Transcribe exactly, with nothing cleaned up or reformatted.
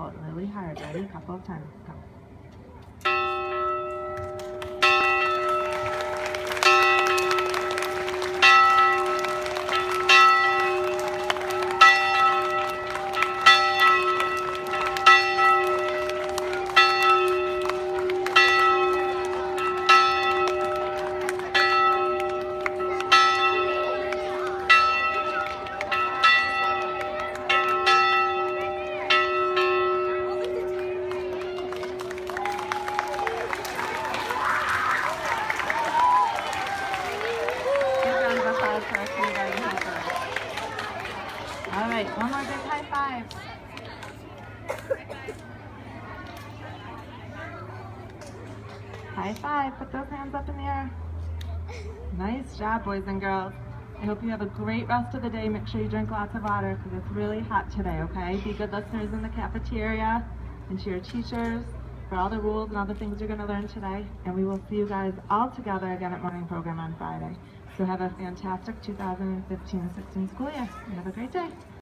pull it really hard. Ready? A couple of times. Go. All right, one more big high five. High five, put those hands up in the air. Nice job, boys and girls. I hope you have a great rest of the day. Make sure you drink lots of water because it's really hot today, okay? Be good listeners in the cafeteria and to your teachers for all the rules and all the things you're going to learn today. And we will see you guys all together again at morning program on Friday. So have a fantastic two thousand fifteen sixteen school year and have a great day.